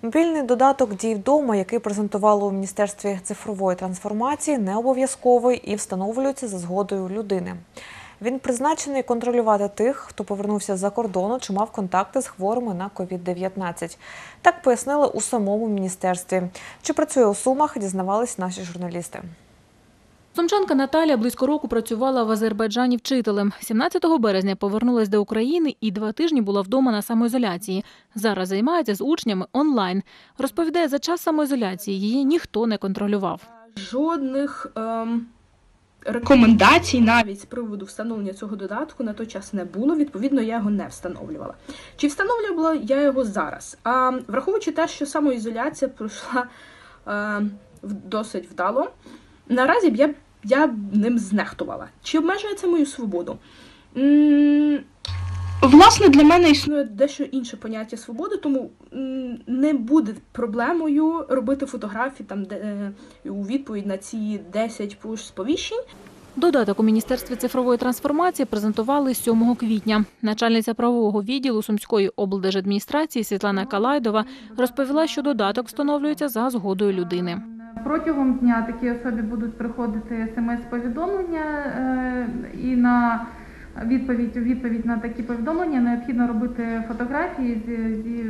Мобільний додаток «Дій вдома», який презентували у Міністерстві цифрової трансформації, не обов'язковий і встановлюється за згодою людини. Він призначений контролювати тих, хто повернувся з-за кордону чи мав контакти з хворими на COVID-19. Так пояснили у самому міністерстві. Чи працює у Сумах, дізнавались наші журналісти. Сумчанка Наталя близько року працювала в Азербайджані вчителем. 17 березня повернулась до України і 2 тижні була вдома на самоізоляції. Зараз займається з учнями онлайн. Розповідає, за час самоізоляції її ніхто не контролював. Жодних рекомендацій навіть з приводу встановлення цього додатку на той час не було, відповідно, я його не встановлювала. Чи встановлювала я його зараз? Враховуючи те, що самоізоляція пройшла досить вдало, наразі я ним знехтувала. Чи обмежує це мою свободу? Власне, для мене існує дещо інше поняття свободи, тому не буде проблемою робити фотографії у відповідь на ці 10 пуш-сповіщень. Додаток у Міністерстві цифрової трансформації презентували 7 квітня. Начальниця правового відділу Сумської облдержадміністрації Світлана Калайдова розповіла, що додаток встановлюється за згодою людини. Протягом дня такій особі будуть приходити смс-повідомлення і на відповідь на такі повідомлення необхідно робити фотографії зі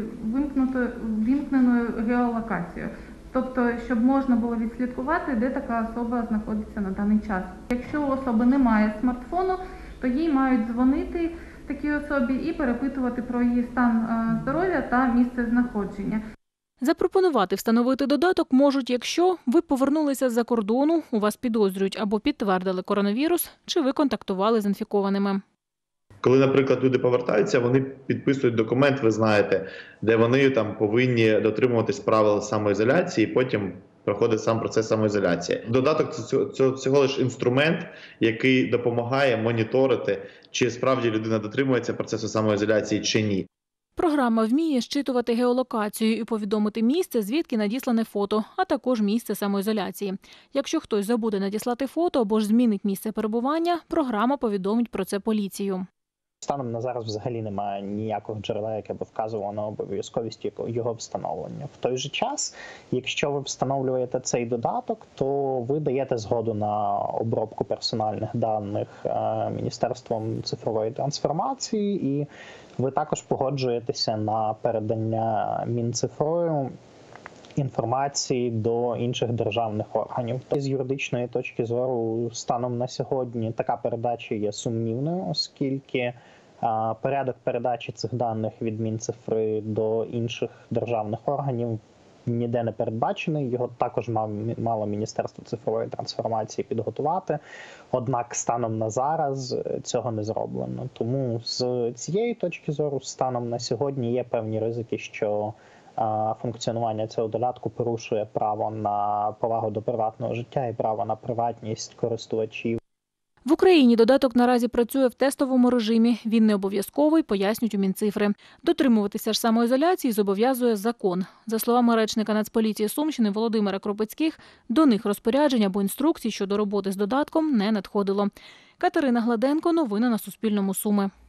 вимкненою геолокацією. Тобто, щоб можна було відслідкувати, де така особа знаходиться на даний час. Якщо у особи немає смартфону, то їй мають дзвонити такій особі і перепитувати про її стан здоров'я та місце знаходження. Запропонувати встановити додаток можуть, якщо ви повернулися з-за кордону, у вас підозрюють або підтвердили коронавірус, чи ви контактували з інфікованими. Коли, наприклад, люди повертаються, вони підписують документ, ви знаєте, де вони повинні дотримуватись правил самоізоляції, і потім проходить сам процес самоізоляції. Додаток – це всього лише інструмент, який допомагає моніторити, чи справді людина дотримується процесу самоізоляції чи ні. Програма вміє щитувати геолокацію і повідомити місце, звідки надіслане фото, а також місце самоізоляції. Якщо хтось забуде надіслати фото або ж змінить місце перебування, програма повідомить про це поліцію. Станом на зараз взагалі немає ніякого джерела, яке б вказувало на обов'язковість його встановлення. В той же час, якщо ви встановлюєте цей додаток, то ви даєте згоду на обробку персональних даних Міністерством цифрової трансформації, і ви також погоджуєтеся на передання Мінцифрою інформації до інших державних органів. З юридичної точки зору, станом на сьогодні така передача є сумнівною, оскільки порядок передачі цих даних від Мінцифри до інших державних органів ніде не передбачений. Його також мало Міністерство цифрової трансформації підготувати. Однак станом на зараз цього не зроблено. Тому з цієї точки зору, станом на сьогодні є певні ризики, що функціонування цього додатку порушує право на повагу до приватного життя і право на приватність користувачів. В Україні додаток наразі працює в тестовому режимі. Він не обов'язковий, пояснюють у Мінцифри. Дотримуватися ж самоізоляції зобов'язує закон. За словами речника Нацполіції Сумщини Володимира Кропицьких, до них розпоряджень або інструкцій щодо роботи з додатком не надходило. Катерина Гладенко, новини на Суспільному, Суми.